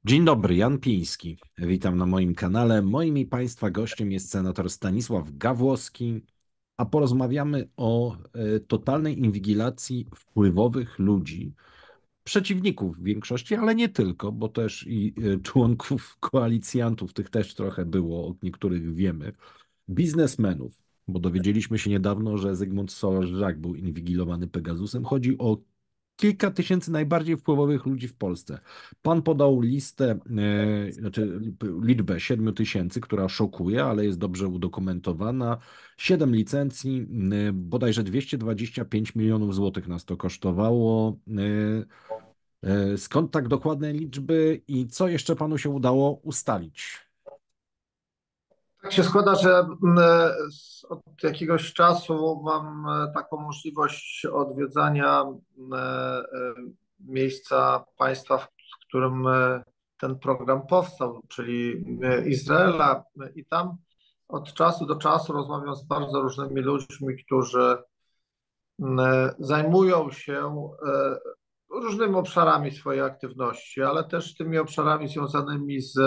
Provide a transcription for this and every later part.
Dzień dobry, Jan Piński. Witam na moim kanale. Moim i Państwa gościem jest senator Stanisław Gawłowski, a porozmawiamy o totalnej inwigilacji wpływowych ludzi, przeciwników w większości, ale nie tylko, bo też i członków koalicjantów, tych też trochę było, od niektórych wiemy, biznesmenów, bo dowiedzieliśmy się niedawno, że Zygmunt Solorz-Żak był inwigilowany Pegasusem. Chodzi o kilka tysięcy najbardziej wpływowych ludzi w Polsce. Pan podał listę, znaczy liczbę 7 000, która szokuje, ale jest dobrze udokumentowana. 7 licencji, bodajże 225 milionów złotych nas to kosztowało. Skąd tak dokładne liczby i co jeszcze panu się udało ustalić? Tak się składa, że od jakiegoś czasu mam taką możliwość odwiedzania miejsca państwa, w którym ten program powstał, czyli Izraela. I tam od czasu do czasu rozmawiam z bardzo różnymi ludźmi, którzy zajmują się różnymi obszarami swojej aktywności, ale też tymi obszarami związanymi z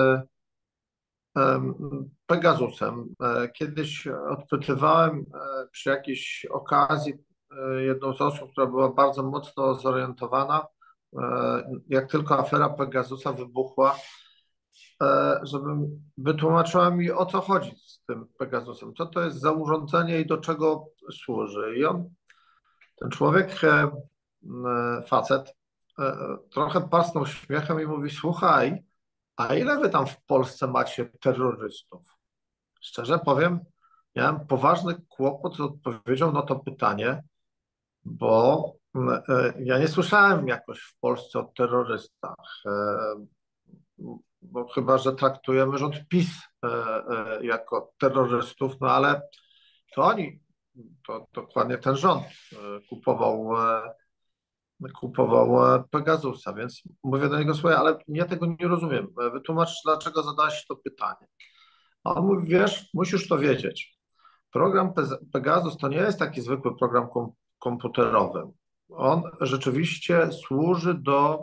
Pegasusem. Kiedyś odpytywałem przy jakiejś okazji jedną z osób, która była bardzo mocno zorientowana, jak tylko afera Pegasusa wybuchła, żebym wytłumaczyła mi, o co chodzi z tym Pegasusem, co to jest za urządzenie i do czego służy. I ten człowiek, facet, trochę parsknął śmiechem i mówi: słuchaj, a ile wy tam w Polsce macie terrorystów? Szczerze powiem, miałem poważny kłopot z odpowiedzią na to pytanie, bo ja nie słyszałem jakoś w Polsce o terrorystach, bo chyba że traktujemy rząd PiS jako terrorystów, no ale to oni, to dokładnie ten rząd kupował Pegasusa, więc mówię do niego: słuchaj, ale ja tego nie rozumiem. Wytłumacz, dlaczego zadałeś to pytanie. A on mówi: wiesz, musisz to wiedzieć. Program Pegasus to nie jest taki zwykły program komputerowy. On rzeczywiście służy do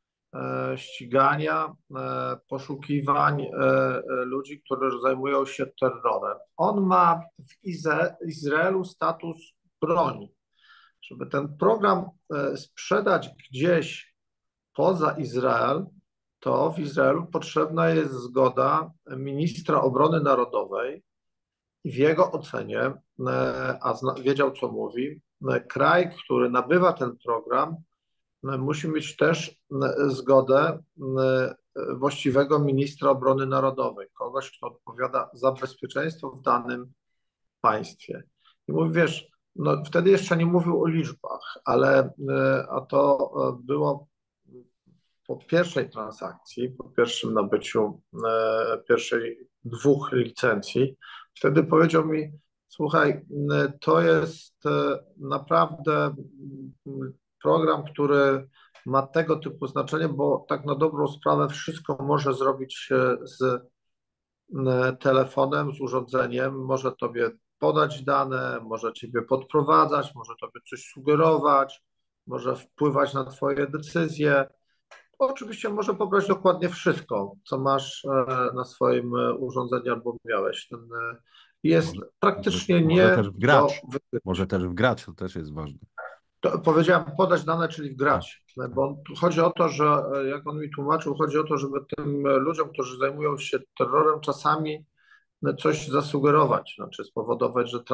ścigania, poszukiwań ludzi, którzy zajmują się terrorem. On ma w Izraelu status broni. Żeby ten program sprzedać gdzieś poza Izrael, to w Izraelu potrzebna jest zgoda ministra obrony narodowej i w jego ocenie, wiedział co mówi, kraj, który nabywa ten program, musi mieć też zgodę właściwego ministra obrony narodowej, kogoś, kto odpowiada za bezpieczeństwo w danym państwie. I mówi: wiesz, no wtedy jeszcze nie mówił o liczbach, ale a to było po pierwszej transakcji, po pierwszym nabyciu pierwszej 2 licencji. Wtedy powiedział mi: słuchaj, to jest naprawdę program, który ma tego typu znaczenie, bo tak na dobrą sprawę wszystko może zrobić się z telefonem, z urządzeniem, może tobie podać dane, może ciebie podprowadzać, może tobie coś sugerować, może wpływać na twoje decyzje. Oczywiście może pobrać dokładnie wszystko, co masz na swoim urządzeniu albo miałeś. Jest Może, praktycznie może nie też do wgrać. Może też wgrać, to też jest ważne. powiedziałem podać dane, czyli Tak, wgrać, tak. bo tu chodzi o to, że jak on mi tłumaczył, chodzi o to, żeby tym ludziom, którzy zajmują się terrorem, czasami coś zasugerować, znaczy spowodować, że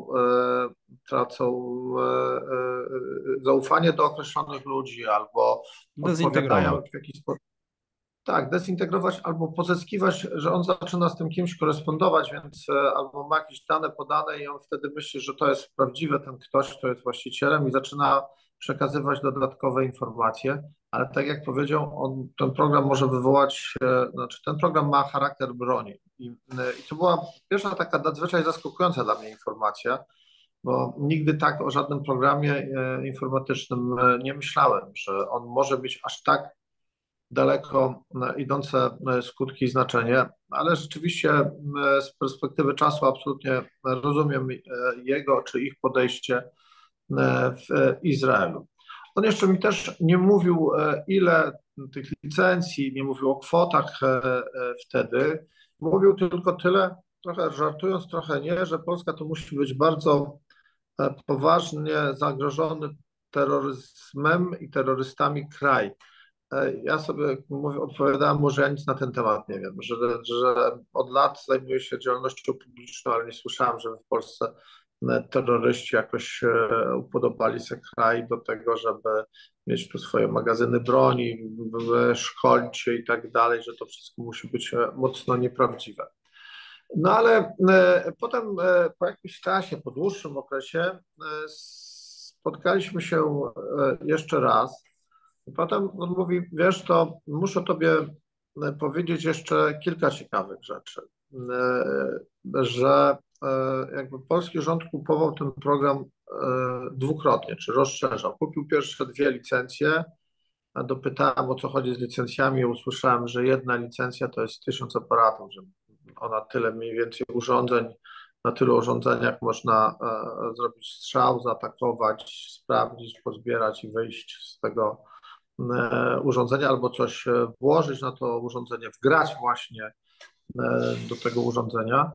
tracą zaufanie do określonych ludzi albo odpowiadają Dezintegrować. w jakiś sposób. Tak, dezintegrować albo pozyskiwać, że on zaczyna z tym kimś korespondować, więc albo ma jakieś dane podane i on wtedy myśli, że to jest prawdziwe, ten ktoś, kto jest właścicielem, i zaczyna przekazywać dodatkowe informacje, ale tak jak powiedział, ten program może wywołać, znaczy ten program ma charakter broni. I to była pierwsza taka nadzwyczaj zaskakująca dla mnie informacja, bo nigdy tak o żadnym programie informatycznym nie myślałem, że on może być aż tak daleko idące skutki i znaczenie, ale rzeczywiście z perspektywy czasu absolutnie rozumiem jego czy ich podejście w Izraelu. On jeszcze mi też nie mówił, ile tych licencji, nie mówił o kwotach wtedy. Mówił tylko tyle, trochę żartując, trochę nie, że Polska to musi być bardzo poważnie zagrożony terroryzmem i terrorystami kraj. Ja sobie odpowiadałem mu, że ja nic na ten temat nie wiem, że od lat zajmuję się działalnością publiczną, ale nie słyszałem, żeby w Polsce terroryści jakoś upodobali sobie kraj do tego, żeby mieć tu swoje magazyny broni, szkolić się i tak dalej, że to wszystko musi być mocno nieprawdziwe. No ale potem po jakimś czasie, po dłuższym okresie spotkaliśmy się jeszcze raz. I potem on mówi, wiesz, to muszę tobie powiedzieć jeszcze kilka ciekawych rzeczy, że jakby polski rząd kupował ten program dwukrotnie, czy rozszerzał. Kupił pierwsze 2 licencje, a dopytałem, o co chodzi z licencjami, usłyszałem, że jedna licencja to jest 1000 aparatów, że ona tyle mniej więcej urządzeń, na tylu urządzeniach można zrobić strzał, zaatakować, sprawdzić, pozbierać i wyjść z tego urządzenia albo coś włożyć na to urządzenie, wgrać właśnie do tego urządzenia.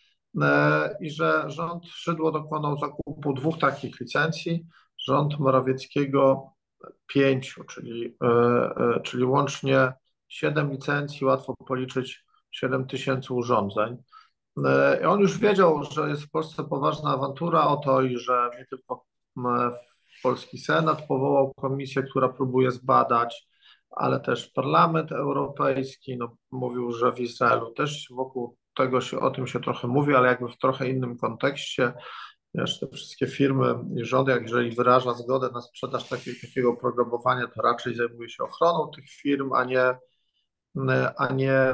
I że rząd Szydło dokonał zakupu 2 takich licencji, rząd Morawieckiego 5, czyli łącznie 7 licencji, łatwo policzyć 7000 urządzeń. On już wiedział, że jest w Polsce poważna awantura o to i że nie tylko polski Senat powołał komisję, która próbuje zbadać, ale też Parlament Europejski. No, mówił, że w Izraelu też wokół tego się, o tym się trochę mówi, ale jakby w trochę innym kontekście. Wiesz, te wszystkie firmy i rząd, jak jeżeli wyraża zgodę na sprzedaż takiego oprogramowania, to raczej zajmuje się ochroną tych firm, a nie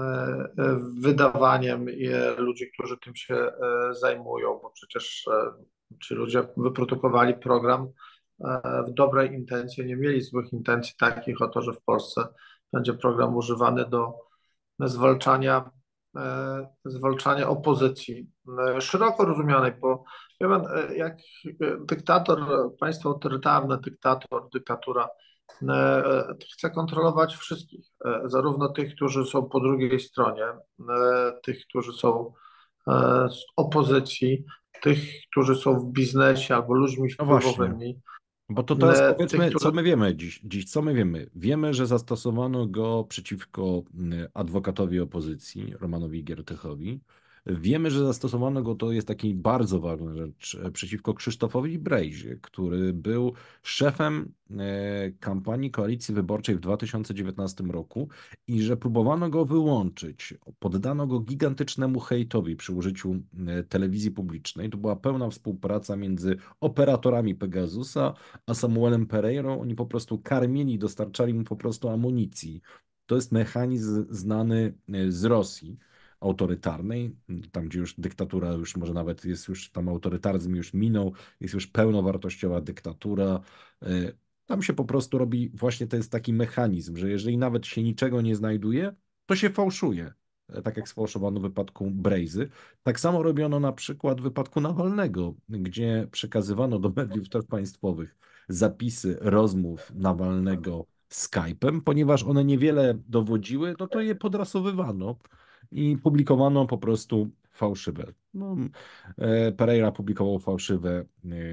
wydawaniem ludzi, którzy tym się zajmują, bo przecież ci ludzie wyprodukowali program w dobrej intencji, nie mieli złych intencji takich o to, że w Polsce będzie program używany do zwalczania, zwalczania opozycji szeroko rozumianej, bo wie pan, jak dyktator, państwo autorytarne, dyktatura chce kontrolować wszystkich, zarówno tych, którzy są po drugiej stronie, tych, którzy są z opozycji, tych, którzy są w biznesie albo ludźmi No właśnie. wpływowymi, Bo to teraz tych, powiedzmy, co którzy my wiemy dziś. Co my wiemy? Wiemy, że zastosowano go przeciwko adwokatowi opozycji, Romanowi Giertychowi. Wiemy, że zastosowano go, to jest taki bardzo ważna rzecz, przeciwko Krzysztofowi Brejzie, który był szefem kampanii koalicji wyborczej w 2019 roku i że próbowano go wyłączyć. Poddano go gigantycznemu hejtowi przy użyciu telewizji publicznej. To była pełna współpraca między operatorami Pegasusa a Samuelem Pereirą. Oni po prostu karmieni, dostarczali mu po prostu amunicji. To jest mechanizm znany z Rosji autorytarnej, tam gdzie już dyktatura, już może nawet jest już tam autorytaryzm już minął, jest już pełnowartościowa dyktatura. Tam się po prostu robi, właśnie to jest taki mechanizm, że jeżeli nawet się niczego nie znajduje, to się fałszuje. Tak jak sfałszowano w wypadku Brejzy. Tak samo robiono na przykład w wypadku Nawalnego, gdzie przekazywano do mediów też państwowych zapisy rozmów Nawalnego Skype'em, ponieważ one niewiele dowodziły, no to je podrasowywano i publikowano po prostu fałszywe. No, Pereira publikował fałszywe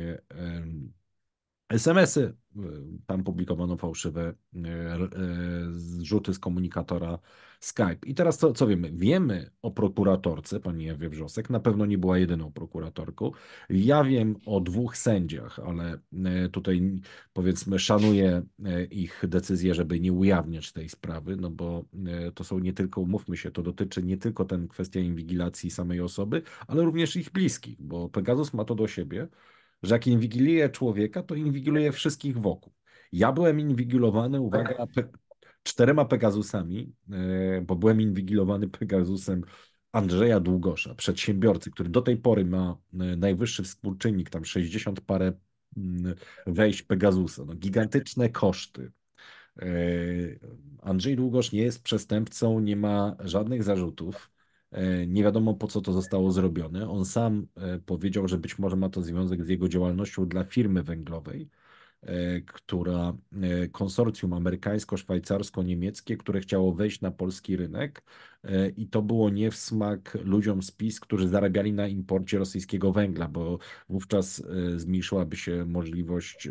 SMS-y, tam publikowano fałszywe zrzuty z komunikatora Skype. I teraz co wiemy? Wiemy o prokuratorce, pani Ewie Wrzosek, na pewno nie była jedyną prokuratorką. Ja wiem o 2 sędziach, ale tutaj powiedzmy szanuję ich decyzję, żeby nie ujawniać tej sprawy, no bo to są nie tylko, umówmy się, to dotyczy nie tylko ten kwestia inwigilacji samej osoby, ale również ich bliskich, bo Pegasus ma to do siebie, że jak inwigiluje człowieka, to inwigiluje wszystkich wokół. Ja byłem inwigilowany, uwaga, 4 Pegasusami, bo byłem inwigilowany Pegasusem Andrzeja Długosza, przedsiębiorcy, który do tej pory ma najwyższy współczynnik, tam 60 parę wejść Pegasusa. No, gigantyczne koszty. E, Andrzej Długosz nie jest przestępcą, nie ma żadnych zarzutów. Nie wiadomo, po co to zostało zrobione. On sam powiedział, że być może ma to związek z jego działalnością dla firmy węglowej. konsorcjum amerykańsko-szwajcarsko-niemieckie, które chciało wejść na polski rynek i to było nie w smak ludziom z PiS, którzy zarabiali na imporcie rosyjskiego węgla, bo wówczas zmniejszyłaby się możliwość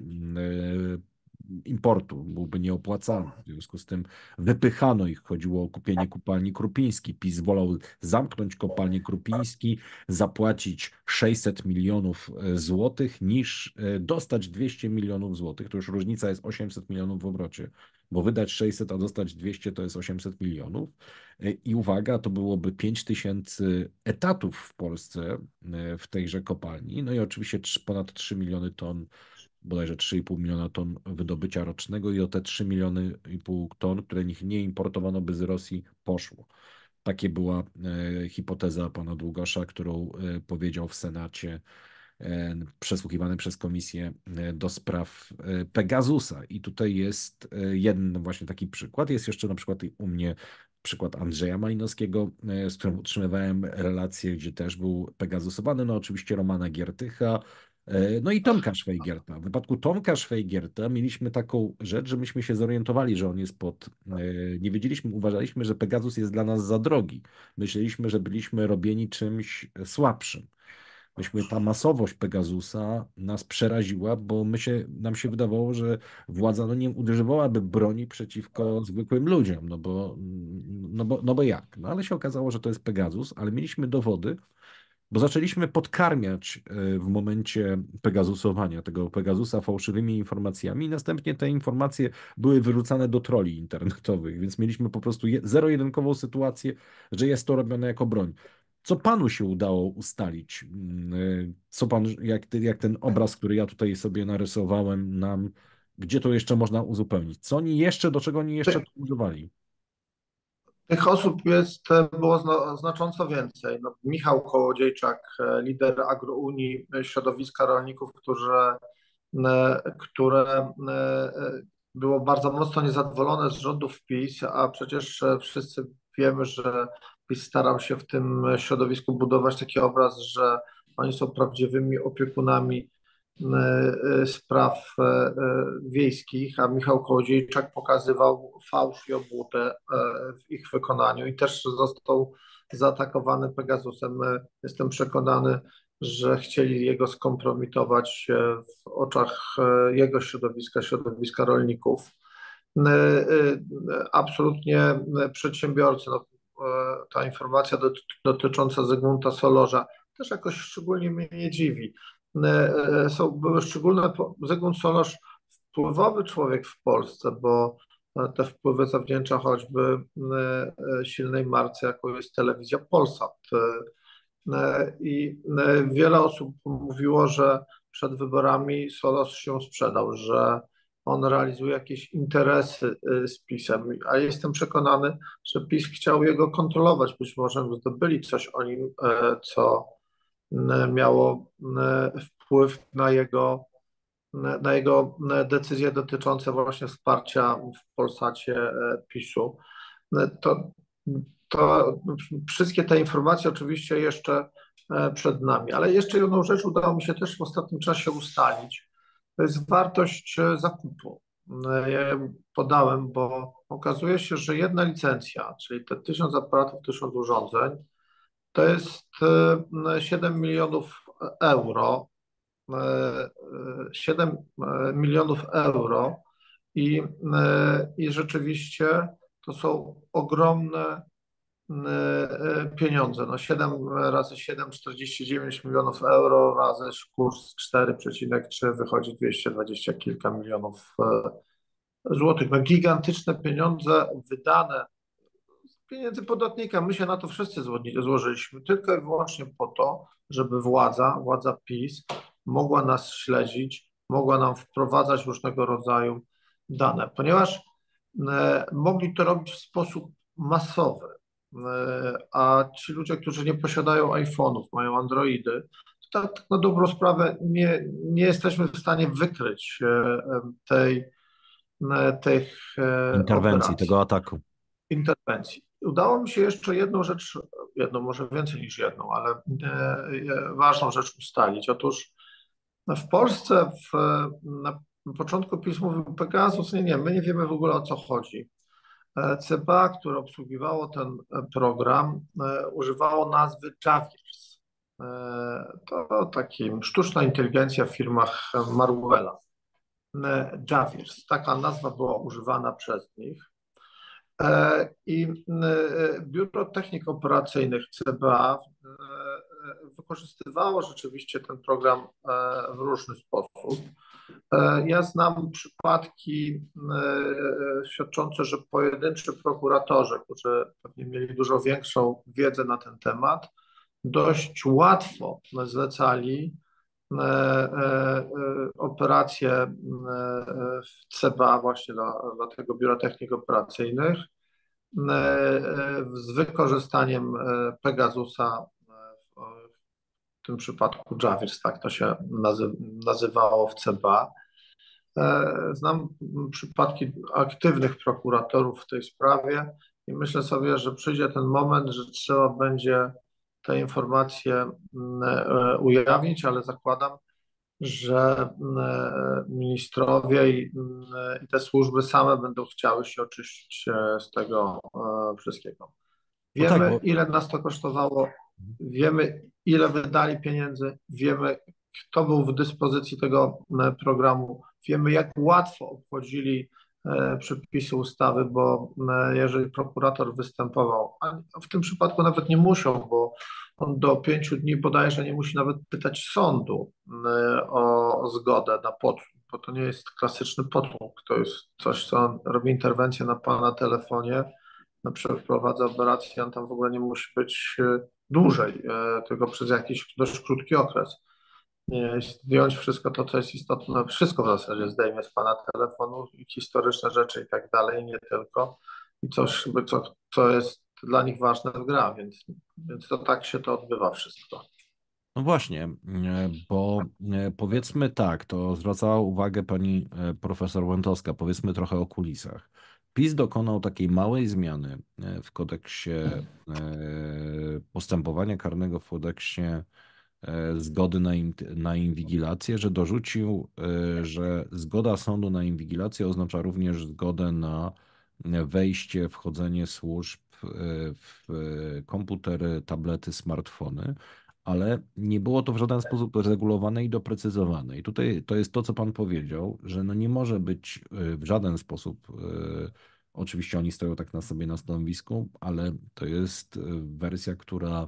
importu, byłby nieopłacalny. W związku z tym wypychano ich, chodziło o kupienie kopalni Krupiński. PiS wolał zamknąć kopalnię Krupiński, zapłacić 600 milionów złotych, niż dostać 200 milionów złotych. To już różnica jest 800 milionów w obrocie, bo wydać 600, a dostać 200 to jest 800 milionów. I uwaga, to byłoby 5000 etatów w Polsce w tejże kopalni. No i oczywiście ponad 3 miliony ton, bodajże 3,5 miliona ton wydobycia rocznego i o te 3 miliony i pół ton, które nie importowano by z Rosji, poszło. Takie była hipoteza pana Długosza, którą powiedział w Senacie przesłuchiwany przez komisję do spraw Pegasusa. I tutaj jest jeden właśnie taki przykład. Jest jeszcze na przykład u mnie przykład Andrzeja Malinowskiego, z którym utrzymywałem relacje, gdzie też był Pegasusowany. No oczywiście Romana Giertycha, no i Tomka Szwajgierta. W wypadku Tomka Szwajgierta mieliśmy taką rzecz, że myśmy się zorientowali, że on jest nie wiedzieliśmy, uważaliśmy, że Pegasus jest dla nas za drogi. Myśleliśmy, że byliśmy robieni czymś słabszym. Ta masowość Pegasusa nas przeraziła, bo nam się wydawało, że władza nie używałaby broni przeciwko zwykłym ludziom, no bo jak? No ale się okazało, że to jest Pegasus, ale mieliśmy dowody, bo zaczęliśmy podkarmiać w momencie Pegasusowania tego Pegasusa fałszywymi informacjami i następnie te informacje były wyrzucane do troli internetowych, więc mieliśmy po prostu zero-jedynkową sytuację, że jest to robione jako broń. Co panu się udało ustalić? Co pan, jak ten obraz, który ja tutaj sobie narysowałem nam, gdzie to jeszcze można uzupełnić? Do czego oni jeszcze to używali? Tych osób było znacząco więcej. No, Michał Kołodziejczak, lider Agrounii, środowiska rolników, które było bardzo mocno niezadowolone z rządów PiS, a przecież wszyscy wiemy, że PiS starał się w tym środowisku budować taki obraz, że oni są prawdziwymi opiekunami spraw wiejskich, a Michał Kołodziejczak pokazywał fałsz i obłutę w ich wykonaniu i też został zaatakowany Pegasusem. Jestem przekonany, że chcieli jego skompromitować w oczach jego środowiska rolników. Absolutnie przedsiębiorcy, no, ta informacja dotycząca Zygmunta Solorza też jakoś szczególnie mnie nie dziwi. Były szczególne, Zygmunt Solorz, wpływowy człowiek w Polsce, bo te wpływy zawdzięcza choćby silnej marce, jaką jest telewizja Polsat. I wiele osób mówiło, że przed wyborami Soros się sprzedał, że on realizuje jakieś interesy z PiS-em, a jestem przekonany, że PiS chciał jego kontrolować. Być może zdobyli coś o nim, co miało wpływ na jego decyzje dotyczące właśnie wsparcia w Polsacie PiS-u. To, to wszystkie te informacje oczywiście jeszcze przed nami, ale jeszcze jedną rzecz udało mi się też w ostatnim czasie ustalić. To jest wartość zakupu. Ja ją podałem, bo okazuje się, że jedna licencja, czyli te 1000 aparatów, 1000 urządzeń, to jest 7 milionów euro. 7 milionów euro i rzeczywiście to są ogromne pieniądze. No 7 razy 7, 49 milionów euro razy kurs 4,3 wychodzi 220 kilka milionów złotych. No gigantyczne pieniądze wydane z pieniędzy podatnika. My się na to wszyscy złożyliśmy tylko i wyłącznie po to, żeby władza PiS mogła nas śledzić, mogła nam wprowadzać różnego rodzaju dane, ponieważ mogli to robić w sposób masowy, a ci ludzie, którzy nie posiadają iPhone'ów, mają Androidy, to tak na dobrą sprawę nie jesteśmy w stanie wykryć tych Interwencji, operacji, tego ataku. interwencji. Udało mi się jeszcze jedną rzecz, może więcej niż jedną, ale ważną rzecz ustalić. Otóż w Polsce Na początku PiS mówił Pegasus, nie, my nie wiemy w ogóle o co chodzi. CBA, które obsługiwało ten program, używało nazwy Javiers. To taki sztuczna inteligencja w firmach Marvela. Javiers, taka nazwa była używana przez nich. I Biuro Technik Operacyjnych CBA wykorzystywało rzeczywiście ten program w różny sposób. Ja znam przypadki świadczące, że pojedynczy prokuratorzy, którzy pewnie mieli dużo większą wiedzę na ten temat, dość łatwo zlecali operacje w CBA właśnie dla tego Biura Technik Operacyjnych z wykorzystaniem Pegasusa, w tym przypadku Javiers, tak to się nazywało w CBA. Znam przypadki aktywnych prokuratorów w tej sprawie i myślę sobie, że przyjdzie ten moment, że trzeba będzie te informacje ujawnić, ale zakładam, że ministrowie i te służby same będą chciały się oczyścić z tego wszystkiego. No tak, Wiemy, bo ile nas to kosztowało, wiemy, ile wydali pieniędzy, wiemy, kto był w dyspozycji tego programu, wiemy, jak łatwo obchodzili przepisy ustawy, bo jeżeli prokurator występował, a w tym przypadku nawet nie musiał, bo on do 5 dni bodajże nie musi nawet pytać sądu o zgodę na podsłuch, bo to nie jest klasyczny podsłuch, to jest coś, co on robi interwencję na pana telefonie, na przykład wprowadza operację, on tam w ogóle nie musi być dłużej, tylko przez jakiś dość krótki okres. Zdjąć wszystko to, co jest istotne, wszystko w zasadzie zdejmie z pana telefonu, i historyczne rzeczy i tak dalej, nie tylko, i coś, co jest dla nich ważne w gra, więc to tak się to odbywa wszystko. no właśnie, bo powiedzmy tak, to zwracała uwagę pani profesor Łętowska, powiedzmy trochę o kulisach. PiS dokonał takiej małej zmiany w kodeksie postępowania karnego, w kodeksie zgody na inwigilację, że dorzucił, że zgoda sądu na inwigilację oznacza również zgodę na wejście, wchodzenie służb w komputery, tablety, smartfony, ale nie było to w żaden sposób regulowane i doprecyzowane. I tutaj to jest to, co pan powiedział, że no nie może być w żaden sposób, oczywiście oni stoją tak na sobie na stanowisku, ale to jest wersja, która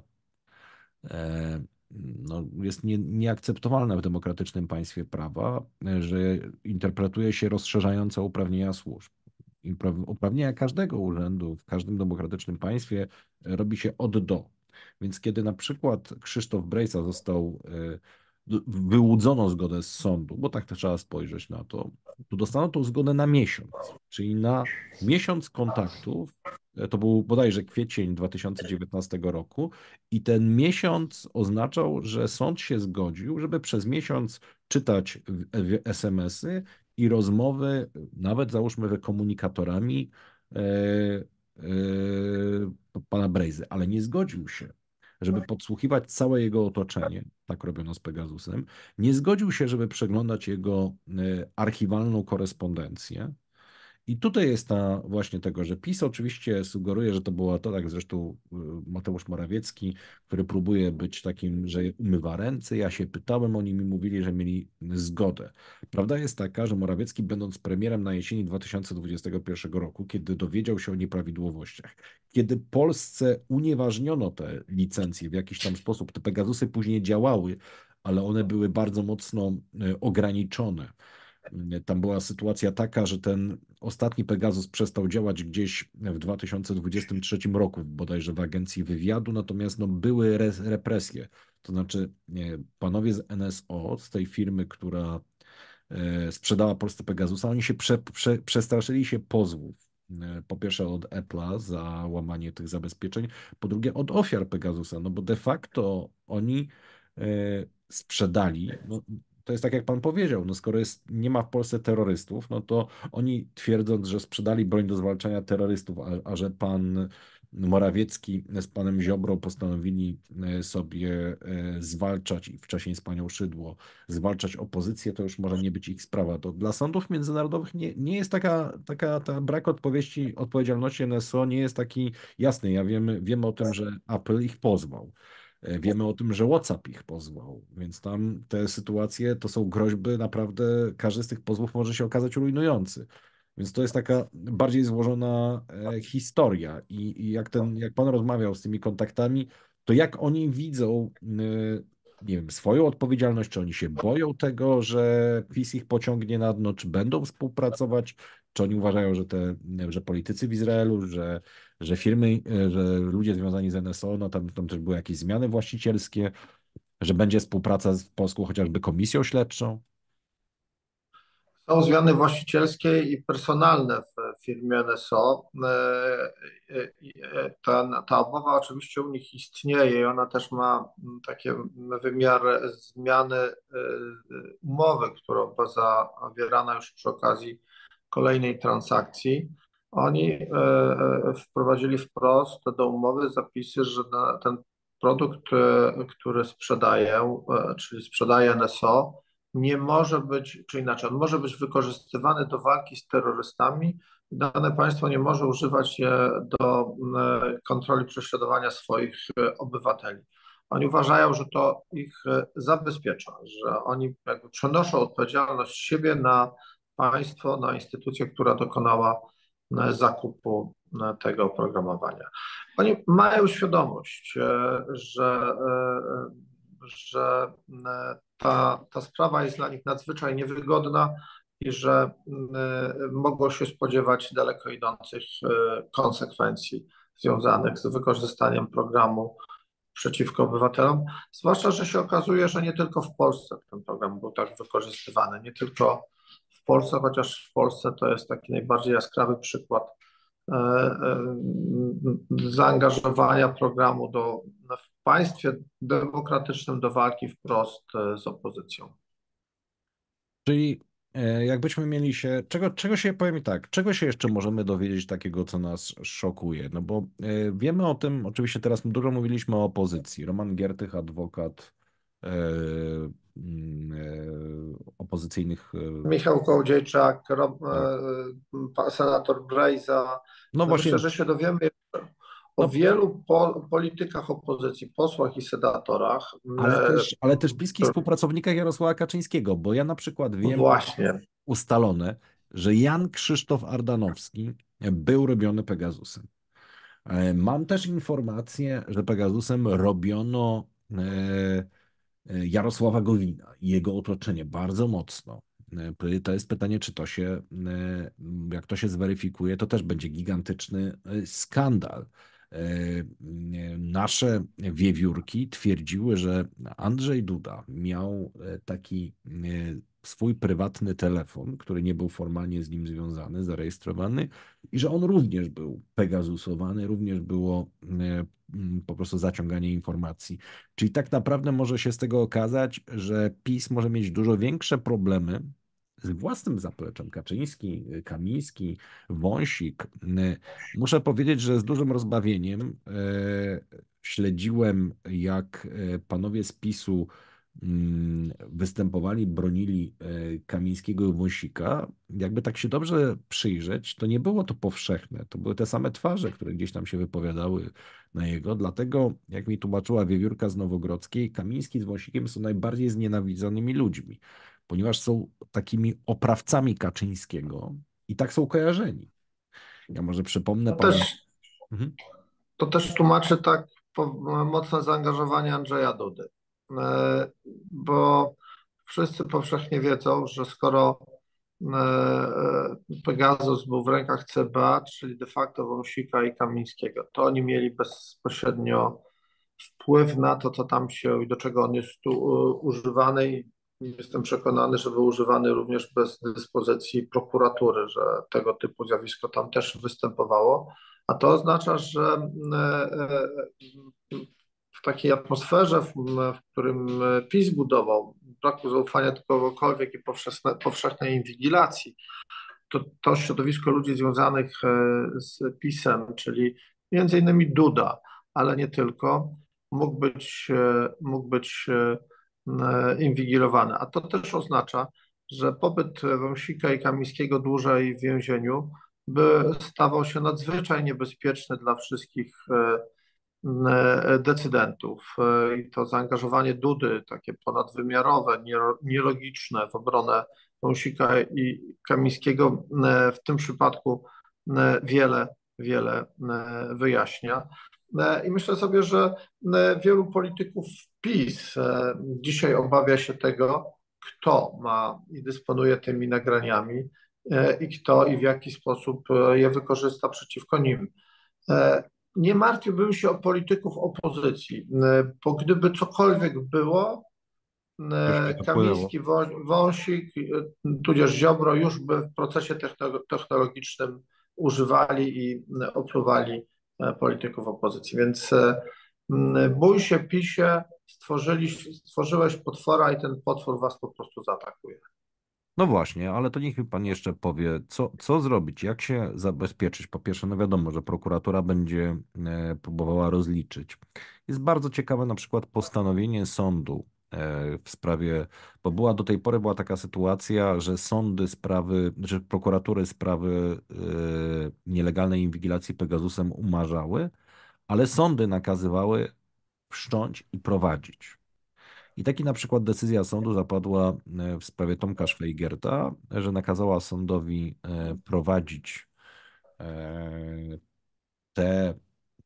no, jest nieakceptowalna w demokratycznym państwie prawa, że interpretuje się rozszerzające uprawnienia służb. Uprawnienia każdego urzędu w każdym demokratycznym państwie robi się od do. Więc kiedy na przykład Krzysztof Brejsa wyłudzono zgodę z sądu, bo tak to trzeba spojrzeć na to, to dostano tą zgodę na miesiąc, czyli na miesiąc kontaktów. To był bodajże kwiecień 2019 roku i ten miesiąc oznaczał, że sąd się zgodził, żeby przez miesiąc czytać SMS-y i rozmowy, nawet załóżmy, że komunikatorami pana Brejzy, ale nie zgodził się, żeby podsłuchiwać całe jego otoczenie, tak robiono z Pegasusem, nie zgodził się, żeby przeglądać jego archiwalną korespondencję. I tutaj jest ta właśnie tego, że PiS oczywiście sugeruje, że to było to, tak zresztą Mateusz Morawiecki, który próbuje być takim, że umywa ręce. Ja się pytałem, oni mi mówili, że mieli zgodę. Prawda jest taka, że Morawiecki, będąc premierem na jesieni 2021 roku, kiedy dowiedział się o nieprawidłowościach, kiedy Polsce unieważniono te licencje w jakiś tam sposób, te Pegasusy później działały, ale one były bardzo mocno ograniczone. Tam była sytuacja taka, że ten ostatni Pegasus przestał działać gdzieś w 2023 roku, bodajże w agencji wywiadu, natomiast no, były represje. To znaczy panowie z NSO, z tej firmy, która sprzedała Polsce Pegasusa, oni się przestraszyli się pozwów. Po pierwsze od Apple'a za łamanie tych zabezpieczeń, po drugie od ofiar Pegasusa, no bo de facto oni sprzedali, no, to jest tak, jak pan powiedział, no skoro nie ma w Polsce terrorystów, no to oni twierdząc, że sprzedali broń do zwalczania terrorystów, a że pan Morawiecki z panem Ziobrą postanowili sobie zwalczać i wcześniej z panią Szydło zwalczać opozycję, to już może nie być ich sprawa. To dla sądów międzynarodowych nie jest ta brak odpowiedzialności NSO nie jest taki jasny. Wiemy o tym, że Apple ich pozwał. Wiemy o tym, że WhatsApp ich pozwał, więc tam te sytuacje to są groźby, naprawdę każdy z tych pozwów może się okazać rujnujący. Więc to jest taka bardziej złożona historia. I jak pan rozmawiał z tymi kontaktami, to jak oni widzą, nie wiem, swoją odpowiedzialność, czy oni się boją tego, że PiS ich pociągnie na dno, czy będą współpracować, czy oni uważają, że politycy w Izraelu, że firmy, że ludzie związani z NSO, no tam też były jakieś zmiany właścicielskie, że będzie współpraca z polską chociażby komisją śledczą. Są zmiany właścicielskie i personalne w firmie NSO. Ta obawa oczywiście u nich istnieje i ona też ma takie wymiar zmiany umowy, która była zawierana już przy okazji kolejnej transakcji. Oni wprowadzili wprost do umowy zapisy, że ten produkt, który sprzedaję, czyli sprzedaje NSO, nie może być, czy inaczej, on może być wykorzystywany do walki z terrorystami. Dane państwo nie może używać je do kontroli prześladowania swoich obywateli. Oni uważają, że to ich zabezpiecza, że oni jakby przenoszą odpowiedzialność siebie na państwo, na instytucję, która dokonała zakupu tego oprogramowania. Oni mają świadomość, że ta sprawa jest dla nich nadzwyczaj niewygodna i że mogą się spodziewać daleko idących konsekwencji związanych z wykorzystaniem programu przeciwko obywatelom, zwłaszcza, że się okazuje, że nie tylko w Polsce ten program był tak wykorzystywany, nie tylko w Polsce, chociaż w Polsce to jest taki najbardziej jaskrawy przykład zaangażowania programu w państwie demokratycznym do walki wprost z opozycją. Czyli jakbyśmy mieli czego się, powiem tak, czego się jeszcze możemy dowiedzieć takiego, co nas szokuje? No bo wiemy o tym, oczywiście teraz dużo mówiliśmy o opozycji. Roman Giertych, adwokat opozycyjnych. Michał Kołodziejczak, Tak. senator Brejza. No No właśnie, myślę, że się dowiemy o no, wielu politykach opozycji, posłach i senatorach. ale też bliskich współpracownikach Jarosława Kaczyńskiego, bo ja na przykład wiem Właśnie. ustalone, że Jan Krzysztof Ardanowski był robiony Pegasusem. Mam też informację, że Pegasusem robiono Jarosława Gowina i jego otoczenie bardzo mocno. To jest pytanie, czy to się, jak to się zweryfikuje, to też będzie gigantyczny skandal. Nasze wiewiórki twierdziły, że Andrzej Duda miał taki swój prywatny telefon, który nie był formalnie z nim związany, zarejestrowany i że on również był pegasusowany, również było po prostu zaciąganie informacji. Czyli tak naprawdę może się z tego okazać, że PiS może mieć dużo większe problemy z własnym zapleczem. Kaczyński, Kamiński, Wąsik. Muszę powiedzieć, że z dużym rozbawieniem śledziłem, jak panowie z PiSu występowali, bronili Kamińskiego i Wąsika. Jakby tak się dobrze przyjrzeć, to nie było to powszechne. To były te same twarze, które gdzieś tam się wypowiadały na jego. Dlatego, jak mi tłumaczyła wiewiórka z Nowogrodzkiej, Kamiński z Wąsikiem są najbardziej znienawidzonymi ludźmi, ponieważ są takimi oprawcami Kaczyńskiego i tak są kojarzeni. Ja może przypomnę To panu. też, Mhm. to też tłumaczy tak mocne zaangażowanie Andrzeja Dudy, bo wszyscy powszechnie wiedzą, że skoro Pegasus był w rękach CBA, czyli de facto Wąsika i Kamińskiego, to oni mieli bezpośrednio wpływ na to, co tam się i do czego on jest tu używany i jestem przekonany, że był używany również bez dyspozycji prokuratury, że tego typu zjawisko tam też występowało, a to oznacza, że w takiej atmosferze, w którym PiS budował braku zaufania do kogokolwiek i powszechnej inwigilacji, to środowisko ludzi związanych z PiS-em, czyli między innymi Duda, ale nie tylko, mógł być inwigilowany. A to też oznacza, że pobyt Wąsika i Kamińskiego dłużej w więzieniu stawał się nadzwyczaj niebezpieczny dla wszystkich decydentów. I to zaangażowanie Dudy, takie ponadwymiarowe, nielogiczne w obronę Wąsika i Kamińskiego w tym przypadku wiele wyjaśnia. I myślę sobie, że wielu polityków PiS dzisiaj obawia się tego, kto ma i dysponuje tymi nagraniami i kto i w jaki sposób je wykorzysta przeciwko nim. Nie martwiłbym się o polityków opozycji, bo gdyby cokolwiek było, Już by to wpłynęło. Kamiński, Wąsik, tudzież Ziobro już by w procesie technologicznym używali i opluwali polityków opozycji. Więc bój się, PiS-ie, stworzyłeś potwora i ten potwór was po prostu zaatakuje. No właśnie, ale to niech mi pan jeszcze powie, co zrobić, jak się zabezpieczyć. Po pierwsze, no wiadomo, że prokuratura będzie próbowała rozliczyć. Jest bardzo ciekawe na przykład postanowienie sądu w sprawie, bo do tej pory była taka sytuacja, że sądy sprawy, że prokuratury sprawy nielegalnej inwigilacji Pegasusem umarzały, ale sądy nakazywały wszcząć i prowadzić. I taki na przykład decyzja sądu zapadła w sprawie Tomka Szwajgerta, że nakazała sądowi prowadzić e, te,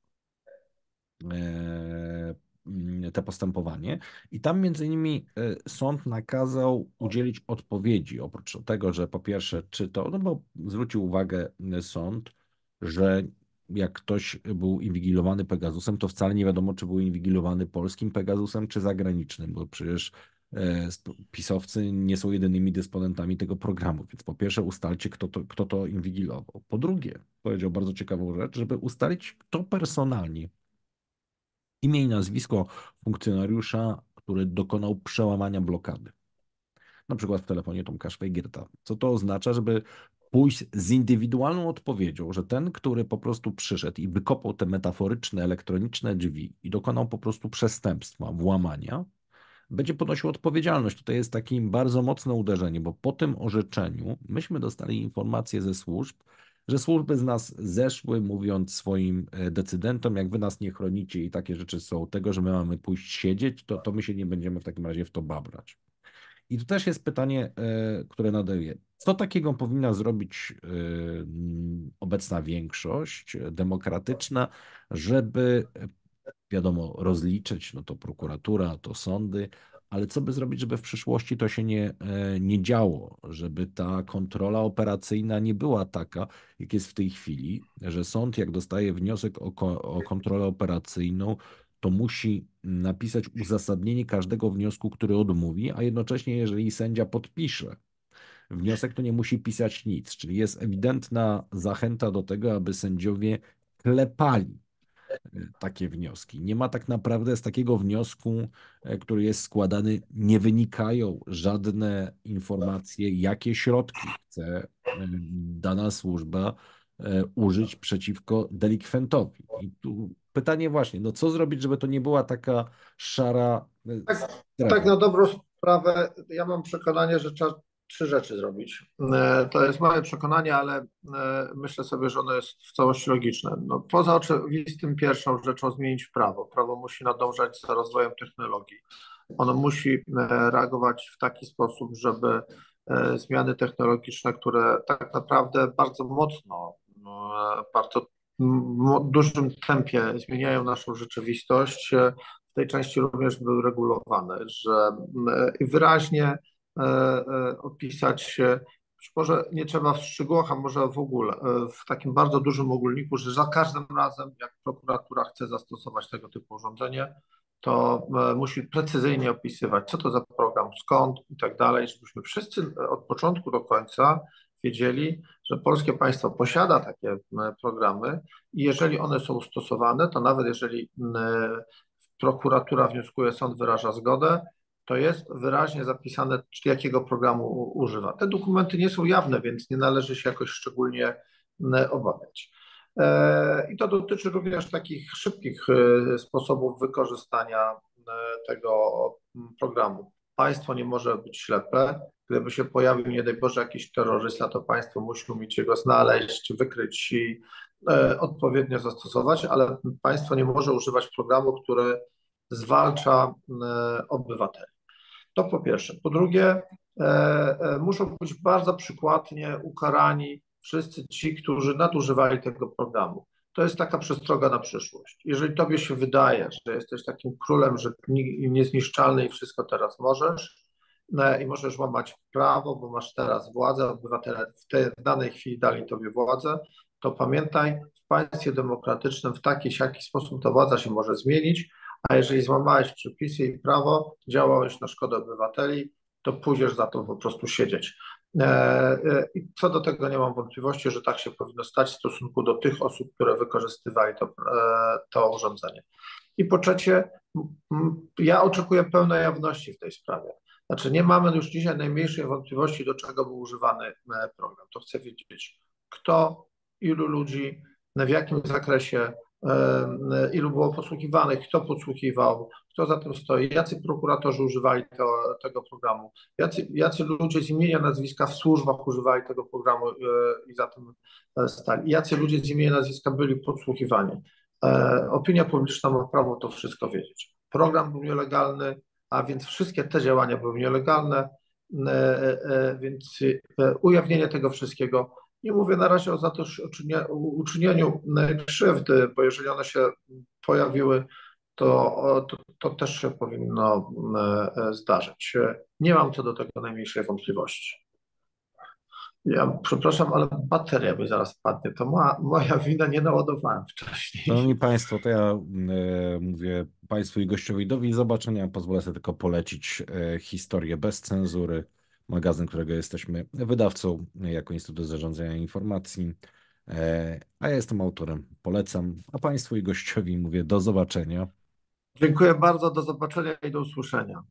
te postępowanie. I tam między innymi sąd nakazał udzielić odpowiedzi, oprócz tego, że po pierwsze, czy to, no bo zwrócił uwagę sąd, że jak ktoś był inwigilowany Pegasusem, to wcale nie wiadomo, czy był inwigilowany polskim Pegasusem, czy zagranicznym, bo przecież pisowcy nie są jedynymi dysponentami tego programu. Więc po pierwsze ustalcie, kto to inwigilował. Po drugie, powiedział bardzo ciekawą rzecz, żeby ustalić, kto personalnie, imię i nazwisko funkcjonariusza, który dokonał przełamania blokady. Na przykład w telefonie Tomka Szwajgierta. Co to oznacza, żeby pójść z indywidualną odpowiedzią, że ten, który po prostu przyszedł i wykopał te metaforyczne, elektroniczne drzwi i dokonał po prostu przestępstwa, włamania, będzie ponosił odpowiedzialność. Tutaj jest takie bardzo mocne uderzenie, bo po tym orzeczeniu myśmy dostali informację ze służb, że służby z nas zeszły, mówiąc swoim decydentom, jak wy nas nie chronicie i takie rzeczy są tego, że my mamy pójść siedzieć, to my się nie będziemy w takim razie w to babrać. I tu też jest pytanie, które nadaje. Co takiego powinna zrobić obecna większość demokratyczna, żeby, wiadomo, rozliczyć, no to prokuratura, to sądy, ale co by zrobić, żeby w przyszłości to się nie działo, żeby ta kontrola operacyjna nie była taka, jak jest w tej chwili, że sąd, jak dostaje wniosek o kontrolę operacyjną, to musi napisać uzasadnienie każdego wniosku, który odmówi, a jednocześnie, jeżeli sędzia podpisze wniosek, to nie musi pisać nic. Czyli jest ewidentna zachęta do tego, aby sędziowie klepali takie wnioski. Nie ma tak naprawdę z takiego wniosku, który jest składany, nie wynikają żadne informacje, jakie środki chce dana służba użyć przeciwko delikwentowi. I tu pytanie właśnie, no co zrobić, żeby to nie była taka szara Tak strefa? na dobrą sprawę, ja mam przekonanie, że trzeba trzy rzeczy zrobić. To jest moje przekonanie, ale myślę sobie, że ono jest w całości logiczne. No, poza oczywistym pierwszą rzeczą zmienić prawo. Prawo musi nadążać za rozwojem technologii. Ono musi reagować w taki sposób, żeby zmiany technologiczne, które tak naprawdę bardzo mocno, bardzo dużym tempie zmieniają naszą rzeczywistość, w tej części również były regulowane, że wyraźnie opisać, być może nie trzeba w szczegółach, a może w ogóle, w takim bardzo dużym ogólniku, że za każdym razem, jak prokuratura chce zastosować tego typu urządzenie, to musi precyzyjnie opisywać, co to za program, skąd i tak dalej, żebyśmy wszyscy od początku do końca wiedzieli, że polskie państwo posiada takie programy i jeżeli one są stosowane, to nawet jeżeli prokuratura wnioskuje, sąd wyraża zgodę, to jest wyraźnie zapisane, jakiego programu używa. Te dokumenty nie są jawne, więc nie należy się jakoś szczególnie obawiać. I to dotyczy również takich szybkich sposobów wykorzystania tego programu. Państwo nie może być ślepe. Gdyby się pojawił, nie daj Boże, jakiś terrorysta, to państwo musi umieć go znaleźć, wykryć i odpowiednio zastosować, ale państwo nie może używać programu, który zwalcza obywateli. To po pierwsze. Po drugie, muszą być bardzo przykładnie ukarani wszyscy ci, którzy nadużywali tego programu. To jest taka przestroga na przyszłość. Jeżeli tobie się wydaje, że jesteś takim królem, że niezniszczalny i wszystko teraz możesz i możesz łamać prawo, bo masz teraz władzę, obywatele w danej chwili dali tobie władzę, to pamiętaj, w państwie demokratycznym w taki siaki sposób ta władza się może zmienić, a jeżeli złamałeś przepisy i prawo, działałeś na szkodę obywateli, to pójdziesz za to po prostu siedzieć. I co do tego nie mam wątpliwości, że tak się powinno stać w stosunku do tych osób, które wykorzystywali to urządzenie. I po trzecie, ja oczekuję pełnej jawności w tej sprawie. Znaczy nie mamy już dzisiaj najmniejszej wątpliwości, do czego był używany program. To chcę wiedzieć, kto, ilu ludzi, w jakim zakresie, ilu było podsłuchiwanych, kto podsłuchiwał, kto za tym stoi, jacy prokuratorzy używali tego programu, jacy ludzie z imienia, nazwiska w służbach używali tego programu i za tym stali, jacy ludzie z imienia, nazwiska byli podsłuchiwani. Opinia publiczna ma prawo to wszystko wiedzieć. Program był nielegalny, a więc wszystkie te działania były nielegalne, więc ujawnienie tego wszystkiego. Nie mówię na razie o zadośćuczynieniu krzywdy, bo jeżeli one się pojawiły, to też się powinno zdarzyć. Nie mam co do tego najmniejszej wątpliwości. Ja przepraszam, ale bateria mi zaraz padnie. To moja wina, nie naładowałem wcześniej. Szanowni Państwo, to ja mówię Państwu i gościowi do zobaczenia. Pozwolę sobie tylko polecić Historię bez cenzury, magazyn, którego jesteśmy wydawcą jako Instytut Zarządzania Informacji, a ja jestem autorem. Polecam, a Państwu i gościowi mówię do zobaczenia. Dziękuję bardzo, do zobaczenia i do usłyszenia.